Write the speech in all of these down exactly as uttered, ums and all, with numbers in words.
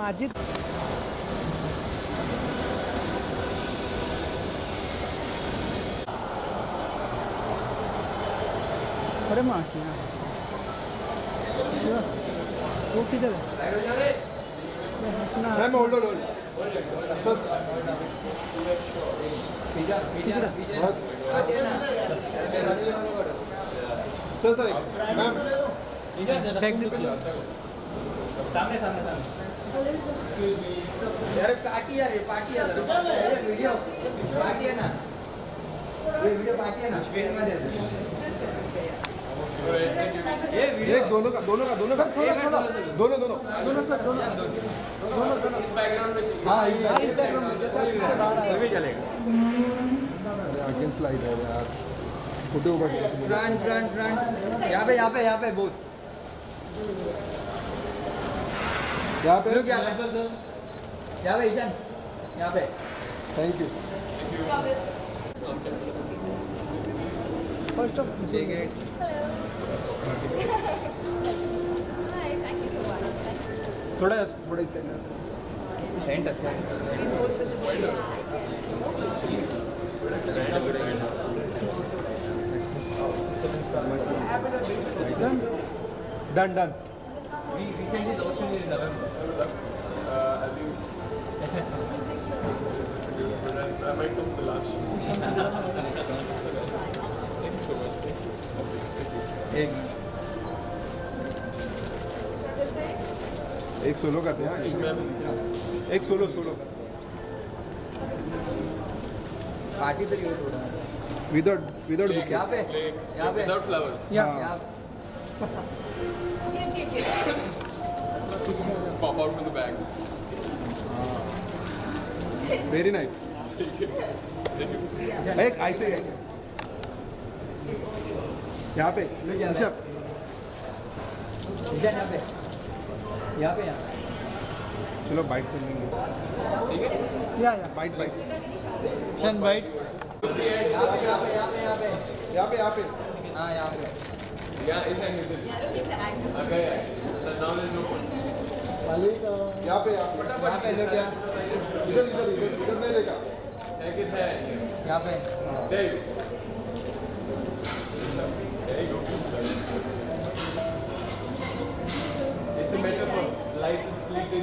अजित अरे माँ वो किधर है? Ma'am hold hold sir sir ma'am technical सामने सामने सामने यार पार्टी यार ये पार्टी यार ये वीडियो पार्टी है ना ये वीडियो पार्टी है ना स्क्रीन में दे ये वीडियो एक दोनों का दोनों का दोनों का छोड़ो छोड़ो दोनों दोनों दोनों सर दोनों दोनों दोनों इस बैकग्राउंड में हाँ इस बैकग्राउंड में जैसा पीछे बाहर आया भी चलेगा अगेंस्ट लाइट है यार फोटो ऊपर फ्रंट फ्रंट फ्रंट यहाँ पे यहाँ पे यहाँ पे बहुत यहाँ पे लोग यहाँ पे यहाँ पे ईशान यहाँ पे थैंक यू फर्स्ट ऑफ ठीक है Hi, thank you so much. Thank you. थोड़ा थोड़ा इसे सेंट अच्छा है We post such a video. Done done we recently lost in November Uh, I think I might come to the last show. Thank you so much. Thank you. एक एक solo करते हैं एक सोलो सोलो पार्टी तो ये थोड़ा without without bouquet यहाँ पे यहाँ पे Without flowers. Yeah. यहाँ Give, give, give. Just pop out from the bag. Very nice एक ऐसे ऐसे यहाँ पे ऋषभ ईशान यहाँ पे यहाँ पे यहाँ चलो बाइट चलेंगे या या बाइट बाइट ईशान बाइट यहाँ पे यहाँ पे यहाँ पे यहाँ पे यहाँ पे यहाँ पे हाँ यहाँ पे Yeah, is that is it? Yeah, look at the angle. Okay, yeah. Now there's no point. यहाँ पे यहाँ पे यहाँ पे लोग यहाँ इधर इधर इधर इधर नहीं देखा Take his hand. यहाँ पे There you go. There you go. It's a metaphor. Life is fleeting.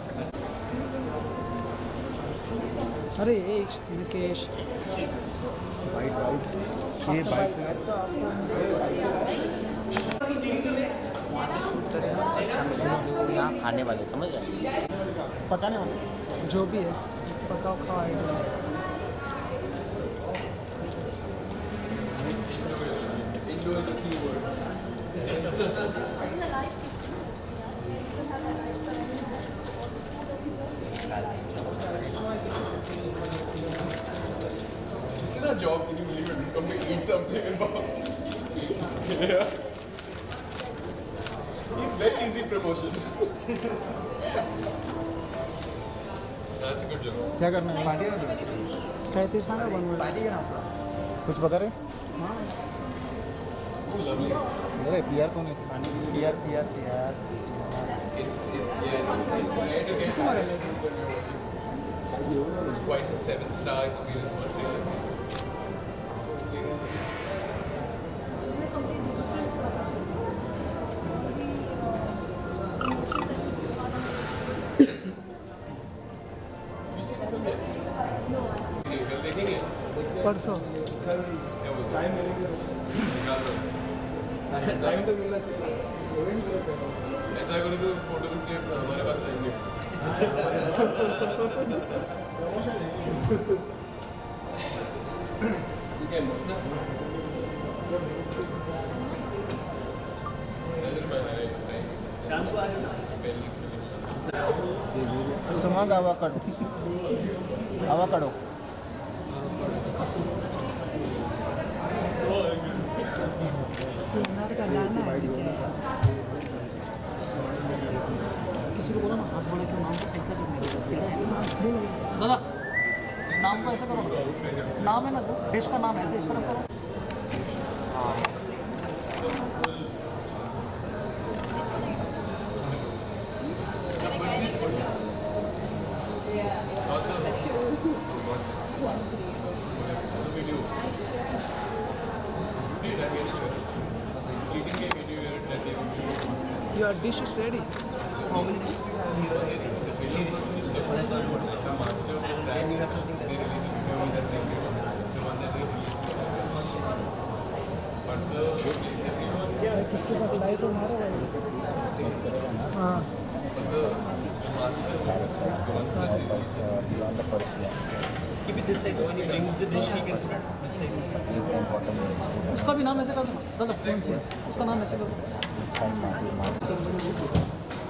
अरे एक मुकेश बाइट बाइट ये बाइट यहाँ खाने वाले समझ गए पता नहीं जो भी है पकाओ खाओ Indo is a key word. This is our job. Can you believe it? We come to eat something and yeah. He's very easy promotion. That's a good job. क्या करना है पार्टी में काय ते सांगा बनवून पार्टी का नाम कुछ बता रहे Oh, lovely. अरे पीआर कौन है PR PR PR It's it, yeah, it's, it's rare to get Paris food when you're watching. It's quite a seven-star experience, but really. You see the film yet? No. Kal देखेंगे? परसों क्या बोलते हैं? Time तो मिलना चाहिए ऐसा करो तो फोटो के लिए हमारे पास आएंगे ठीक है ना शाम को आ जाना सुमाग avocado avocado का डालना है किसी को बोला ना हाथ बोले कि नाम को ऐसा करना दादा नाम को ऐसा करो नाम है ना सर देश का नाम ऐसे इस तरह करो video. Did I get it? Eating game video where it's that day. Your dish is ready. How many? The master of that, they release a video that's like the one that they released. But the Yeah, it's because light on our but the the master the one that they released. beyond the first year. keep it this side. When he brings the dish, he can put it this side. You can bottom it. उसका भी नाम ऐसे कर दो ना दादा phone से उसका नाम ऐसे कर दो From Mati Mati.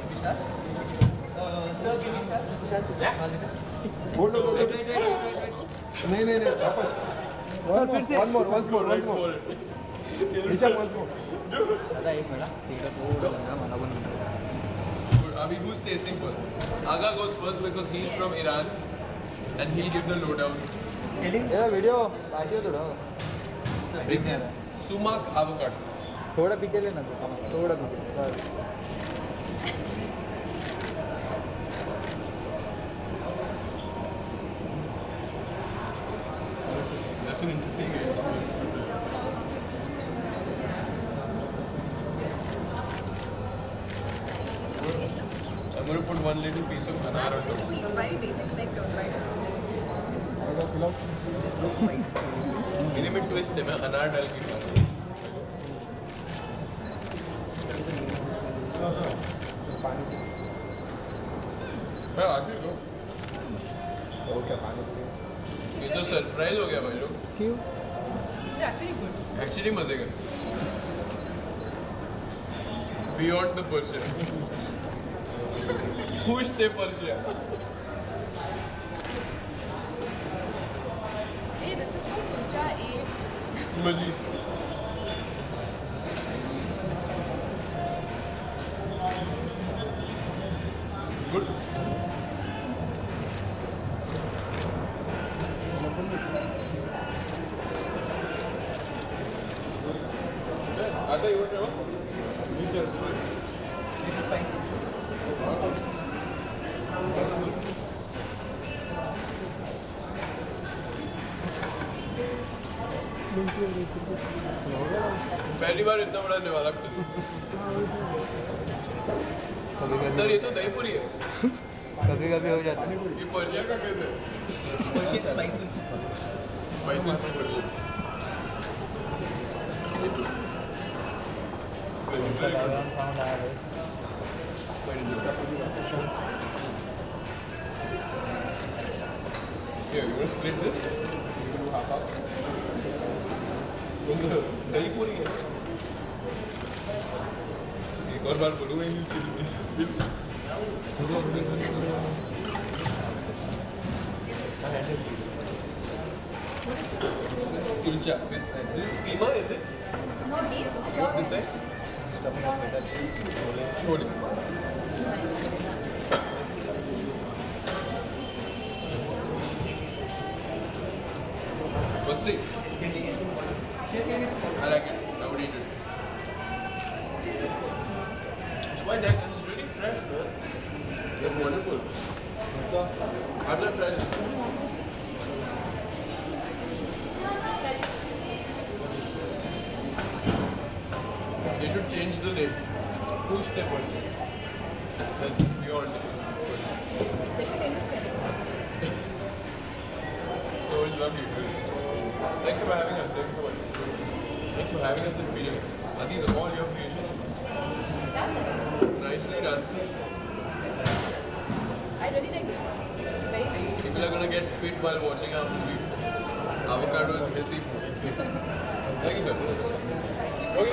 Hold on, hold on. नहीं नहीं नहीं वापस. One more, one more, once more, once more. Isha once more. दादा एक मिनट ठीक है तो मला पण Abhi, who's tasting first? Aga goes first because he's from Iran and he'll give the lowdown. यार वीडियो काटियो थोड़ा This is sumac avocado. थोड़ा पीछे लेना थोड़ा पीछे That's an interesting age. I'm going to put one little piece of anar on top. Wait, why are you waiting like don't try to मेरे में ट्विस्ट है मैं अनार डाल के खाऊंगा मैं आज ही लो Okay, पानी. ये तो सरप्राइज हो गया भाई लोग क्यों Yeah, pretty good. एक्चुअली मजे कर बियॉन्ड द पर्शियन खुश थे Persian Hey, this is called kulcha A. Majeed good आता you want to know? Which are spicy? This is spicy. पहली बार इतना बड़ा निवाला खा लिया सर ये तो दही पूरी है कभी कभी हो जाता है ये पर्शिया का कैसे Persian spices. Spices Here, you want to split this? You can do half half. दही पूरी है एक और बार बोलूँगा Kulcha with this is keema, is it? Is it meat? What's inside? Chole. Firstly, I like it. I would eat it. It's quite nice and it's really fresh, man. That's wonderful. I've not tried it. They should change the name. Push the person. That's beyond it. They should name this better. No, it's lovely. Thank you for having us. Thank you so much. Thanks for having us in videos. Are these all your creations? That nice. Nicely done. I really like this one. It's very nice. People are gonna get fit while watching our movie. Avocado is healthy food. Thank you, sir. Okay.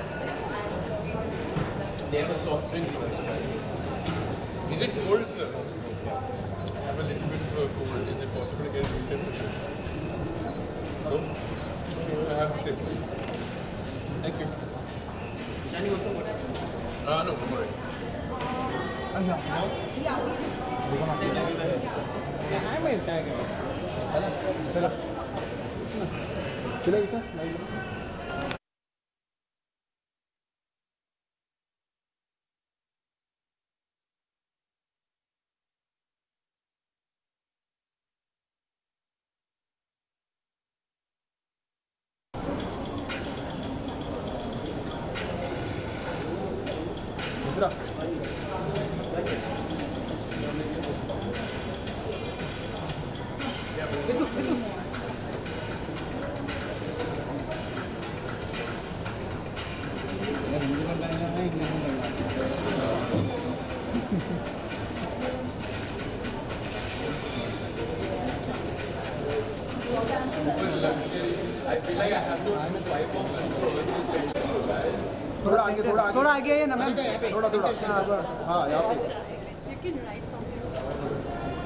They have a soft drink. Is it cold, sir? I have a little bit of a cold. Is it possible to get room temperature? No? I have a sip. Thank you. Ah, no, I'm alright. चला चला बेटा I feel like I have to do five more films to earn this kind of style. थोड़ा आगे थोड़ा आगे थोड़ा आगे आइए ना मैम थोड़ा थोड़ा हाँ यहाँ पे You can write something.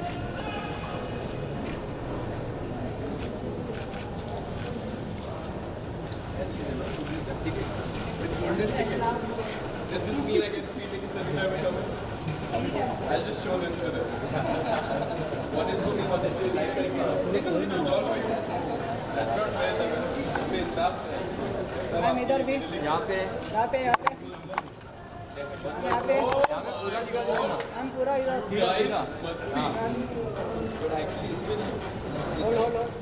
Is this a ticket? Is it golden ticket? Does this mean I get free tickets every time I come in? I'll just show this to them. One is for me, one is for you. It's, it's all for you. That's not fair. It's been insaf. Ma'am इधर भी यहाँ पे यहाँ पे यहाँ पे यहाँ पे हम पूरा इधर Guys, must be. But actually, it's been. Hold hold hold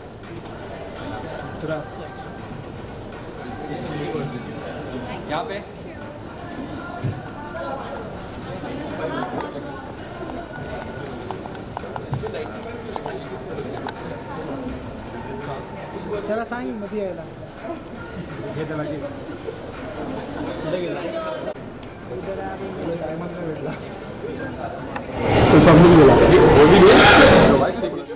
यहाँ पे जरा सांग मध्ये यायला हे त्याला की तो समजून गेला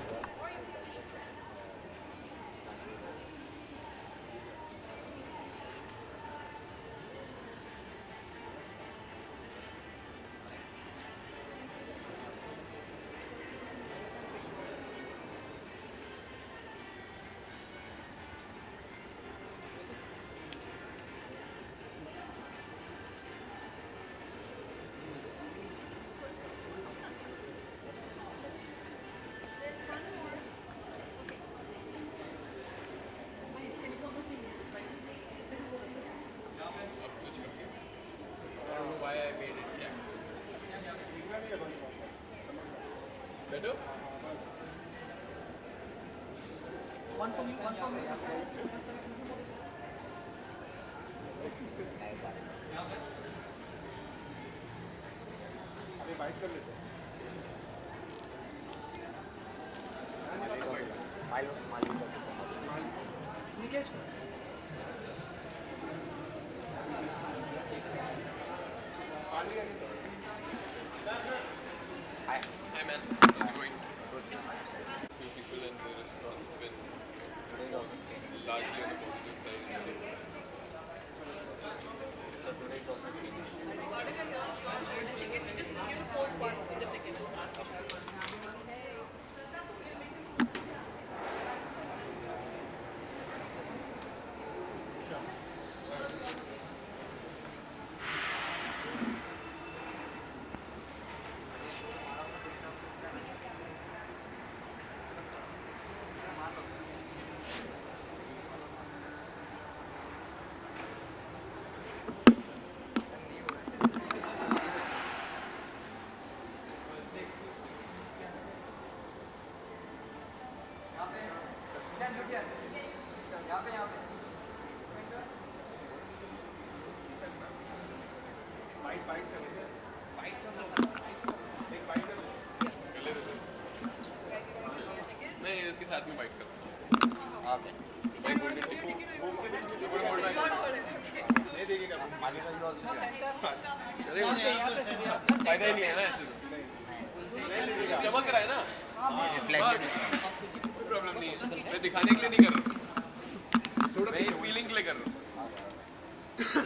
Why I made it black. Better? One for me one for me अभी बाइक कर लेते हैं Nikesh Hi man, how's it going? Few people and the response has been largely on the positive side. Whatever you want, you want the ticket. You just you just post once with the ticket. नहीं इसके साथ में bite करो। Okay नहीं देखेगा मालिक का use अरे फायदा ही नहीं है ना ऐसे चमक रहा है ना कोई प्रॉब्लम नहीं है मैं दिखाने के लिए नहीं कर रहा मैं ये फीलिंग के लिए कर रहा हूँ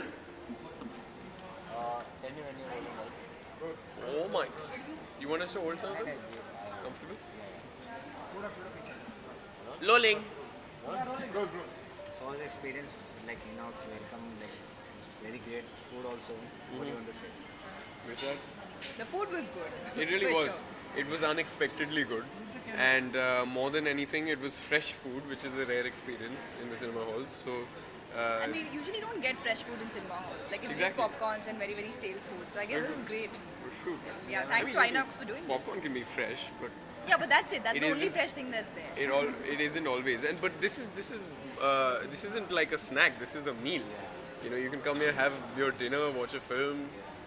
Can you when you holding like four mics you want us to hold some of them comfortable lolling So the experience, like you know, it's welcome, like it's very great food also. What do you want to say? which one The food was good. it really For was sure. it was unexpectedly good and uh, more than anything it was fresh food which is a rare experience in the cinema halls so uh, And we usually don't get fresh food in cinema halls. Like it's Exactly. just popcorns and very very stale food. So I guess this is great. true. Yeah, thanks to Inox for doing Popcorn this. can be fresh, but Yeah, but that's it. That's It the only isn't- fresh thing that's there. it all it isn't always. And but this is this is uh, this isn't like a snack. This is a meal. You know, you can come here, have your dinner, watch a film,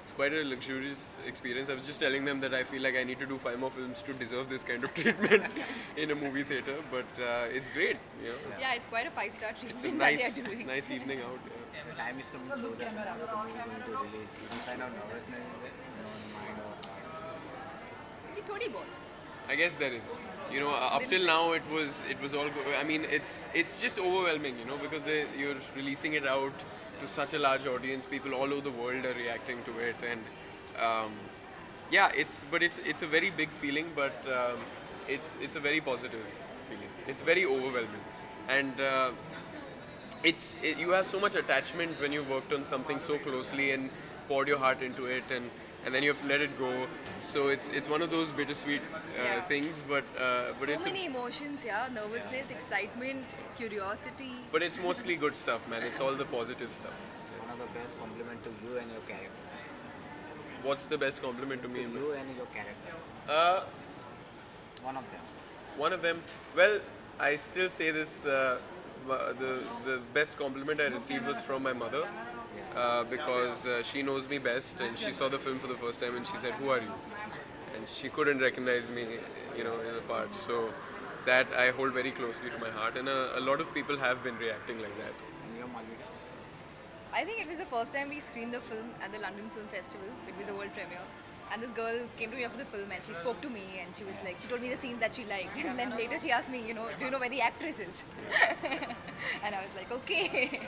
it's quite a luxurious experience. I was just telling them that I feel like I need to do five more films to deserve this kind of treatment in a movie theater. But uh, it's great, you know. It's, Yeah, it's quite a five-star treatment it's a that nice, they are doing. nice evening out. Yeah. The time is coming closer. Now the movie is going to release. Is some kind of nervousness in the mind or heart? जी, थोड़ी बहुत. I guess there is. You know, up till now it was it was all. Go- I mean, it's it's just overwhelming, you know, because they, you're releasing it out to such a large audience. People all over the world are reacting to it, and um, yeah, it's but it's it's a very big feeling, but um, it's it's a very positive feeling. It's very overwhelming, and uh, it's it, you have so much attachment when you worked on something so closely and poured your heart into it, and and then you have to let it go. So it's it's one of those bittersweet uh, Yeah. things, but uh, but So it's a- many emotions, yeah. Nervousness, excitement, curiosity. but it's mostly good stuff, man. It's all the positive stuff. One of the best compliment to you and your character. What's the best compliment to me? To you and your character. Uh, One of them. one of them. Well, I still say this. Uh, wa- the the best compliment I received was from my mother, uh, because uh, she knows me best, and she saw the film for the first time, and she said, "Who are you?" And she couldn't recognize me, you know, in the part. So that I hold very closely to my heart, and a, a lot of people have been reacting like that. And your Malvika. I think it was the first time we screened the film at the London Film Festival. It was a world premiere. And this girl came to me after the film and she spoke to me and she was like, she told me the scenes that she liked. And then later she asked me, you know, do you know where the actress is? And I was like, okay.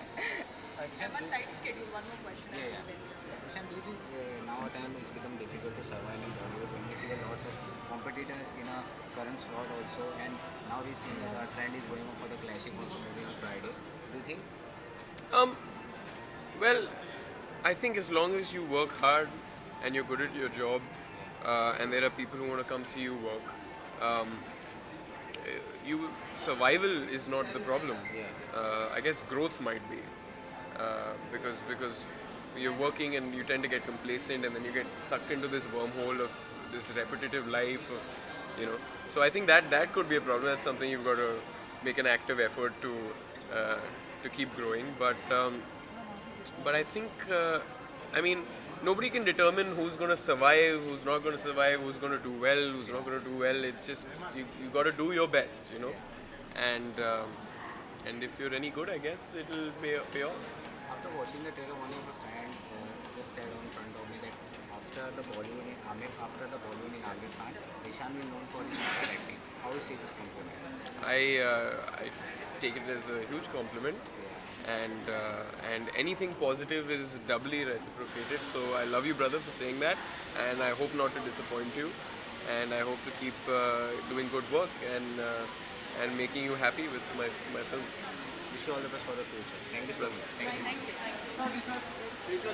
I'm on tight schedule. One more question. Yeah, yeah. Ishan, do you think uh, now time it's become difficult to survive in Bollywood when we see a lots of competitors in a current slot also, and now we see that the trend is going on for the classic also movie on Friday. Do you think? Um, well, I think as long as you work hard and you're good at your job, uh, and there are people who want to come see you work, um, eh, you survival is not the problem. Uh, I guess growth might be, uh, because because you're working and you tend to get complacent, and then you get sucked into this wormhole of this repetitive life, of, you know. So I think that that could be a problem. That's something you've got to make an active effort to uh, to keep growing. But um, but I think, uh, I mean, nobody can determine who's going to survive, who's not going to survive, who's going to do well, who's not going to do well. It's just you you got to do your best, you know. And um, and if you're any good, I guess it'll pay pay off. After watching the trailer, one of my friends uh, just said in front of me that after the Bollywood in Amir, after the Bollywood in Amir Khan, Ishan will known for his acting. How is it this compliment? I uh, I take it as a huge compliment, and uh, and anything positive is doubly reciprocated. So I love you, brother, for saying that, and I hope not to disappoint you, and I hope to keep uh, doing good work and uh, and making you happy with my my films. Wish you all the best for the future. Thank you so much. Thank you. Thank you. Thank you.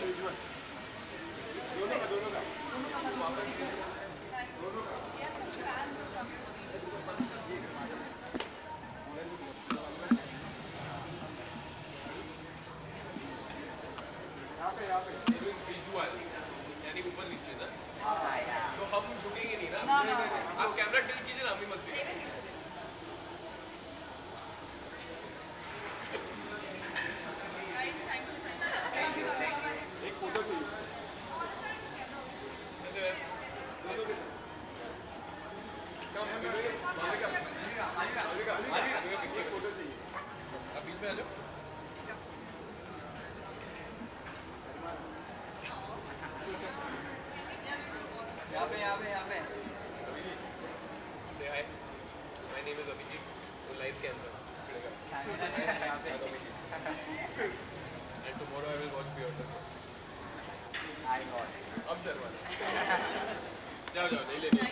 Visuals, यानी ऊपर नीचे ना, तो हम झुकेंगे नहीं ना, आप कैमरा टिल्ट कीजिए ना, हम भी मस्ती करेंगे। Guys, thank you. एक फोटो चाहिए ऐसे है। Come, मालिका, मालिका, मालिका, picture फोटो चाहिए आप बीच में आ जाओ। यहाँ पे यहाँ पे यहाँ पे Say hi. My name is Abhijit. वो live camera पड़ेगा। यहाँ पे And tomorrow I will watch Piotr. I got it. अब शर्मा। जाओ जाओ नहीं लेनी।